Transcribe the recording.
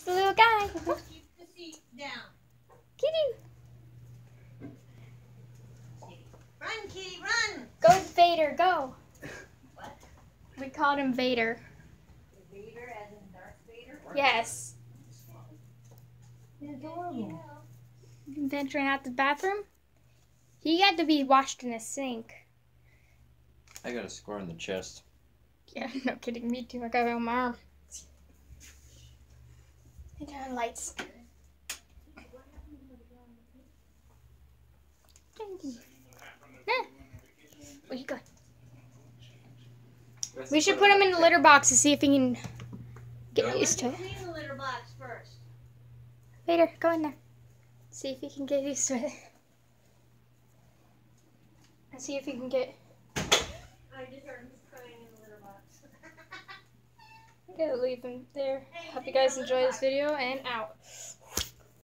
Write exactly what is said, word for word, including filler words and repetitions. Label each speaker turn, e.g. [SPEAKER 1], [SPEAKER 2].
[SPEAKER 1] the little guy.
[SPEAKER 2] Keep the seat down.
[SPEAKER 1] Kitty.
[SPEAKER 2] Run, kitty, run.
[SPEAKER 1] Go, Vader, go.
[SPEAKER 2] What?
[SPEAKER 1] We called him Vader.
[SPEAKER 2] Vader as in Darth Vader?
[SPEAKER 1] Yes.
[SPEAKER 2] He's adorable.
[SPEAKER 1] Venturing out the bathroom. He had to be washed in a sink.
[SPEAKER 3] I got a score in the chest.
[SPEAKER 1] Yeah, no kidding. Me too. I got it on my arm. And turn lights. Yeah. Where you going? We should put him in the litter box to see if he can get used to it.
[SPEAKER 2] Clean the litter box first.
[SPEAKER 1] Vader, go in there. See if he can get used to it. And see if he can get.
[SPEAKER 2] I just heard him crying in the litter box.
[SPEAKER 1] I'm gonna leave him there. Hope you guys enjoy this video and out.